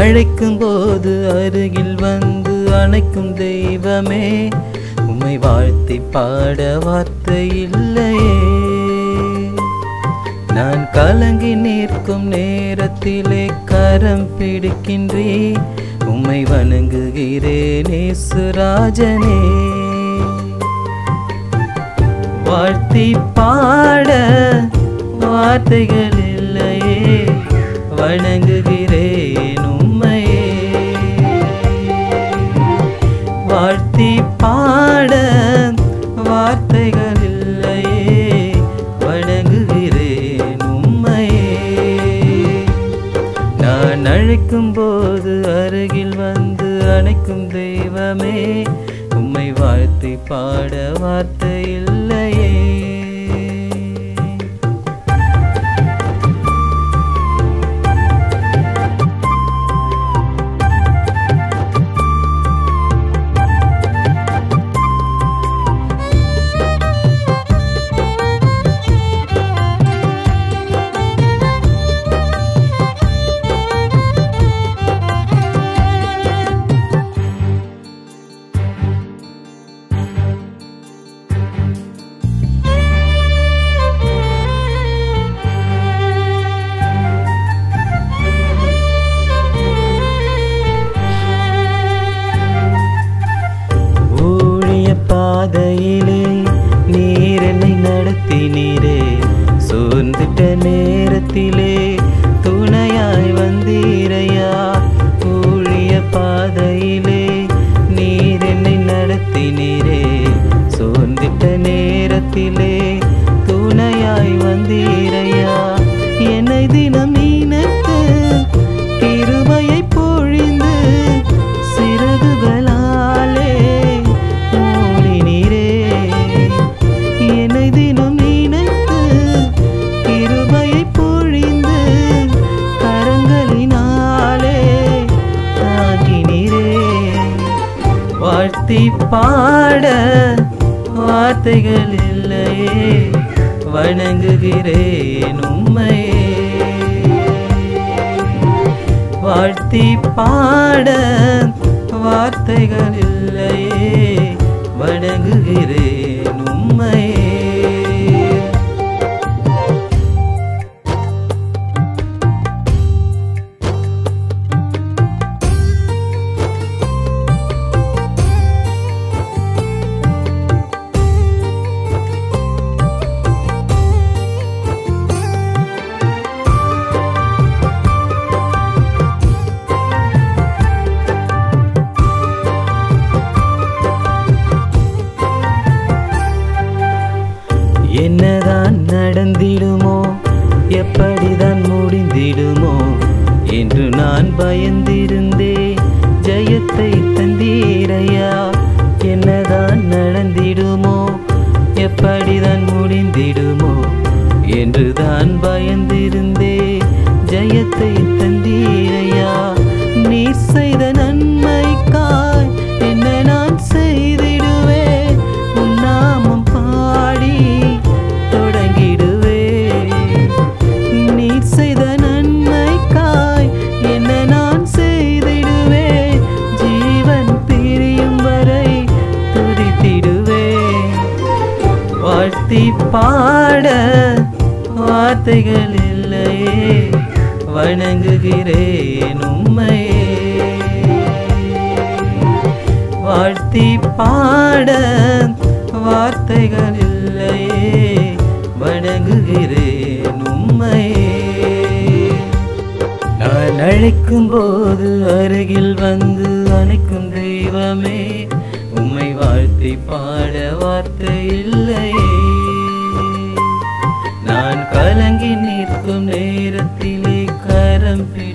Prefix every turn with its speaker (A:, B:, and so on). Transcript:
A: அழைக்கும் போது அருகில் வந்து அணைக்கும் தெய்வமே, உம்மை வாழ்த்தி பாட வார்த்தை இல்லையே. நான் கலங்கி நிற்கும் நேரத்திலே கரம் பிடிக்கின்றே, உம்மை வணங்குகிறேன் இயேசுராஜனே. வாழ்த்தி பாட வார்த்தைகள் இல்லையே, வணங்குகிறேன் உம்மையே. வாழ்த்தி பாட வார்த்தைகள் இல்லையே, வணங்குகிறேன் உம்மையே. நான் அழைக்கும் போது அருகில் வந்து அணைக்கும் தெய்வமே, உம்மை வாழ்த்தி பாட வார்த்தை இல்லையே. பாதையிலே நீர் என்னை நடத்தினீரே, சோர்ந்திட்ட நேரத்திலே துணையாய் வந்தீரையா. ஊழிய பாதையிலே நீர் என்னை நடத்தினீரே, சோர்ந்திட்ட நேரத்திலே துணையாய் வந்தீரையா. என்னை தினம் நினைத்து கிருபையை பொழிந்து சிறகுகளாலே வாழ்த்தி பாட வார்த்தைகள் இல்லையே, வணங்குகிறேன் உம்மையே. வாழ்த்தி பாட வார்த்தைகள் இல்லையே, வணங்குகிறேன் உம்மையே. என்னதான் நடந்திடுமோ, எப்படிதான் முடிந்திடுமோ என்று நான் பயந்திருந்தே, ஜெயத்தை தந்தீரையா. என்னதான் நடந்திடுமோ, எப்படிதான் முடிந்திடுமோ என்று தான் பயந்திருந்தே, ஜெயத்தை தந்தீரையா. நீ செய்த நன்மைக்காய் என்ன நான் செய்திடுவே, உன் நாமம் பாடி தொடங்கிடுவே. நீ செய்த நன்மைக்காய் என்ன நான் செய்திடுவே, ஜீவன் பிரியும் வரை துதித்திடுவே. வாழ்த்தி பாட வார்த்தைகள் இல்லையே, வணங்குகிறேன் உம்மையே. வாழ்த்தி பாட வார்த்தைகள் இல்லையே, வணங்குகிறேன் உம்மையே. நான் அழைக்கும் போது அருகில் வந்து அணைக்கும் தெய்வமே, உம்மை வாழ்த்தி பாட வார்த்தை இல்லையே. நான் கலங்கி நிற்கும் நேரத்திலே கரம்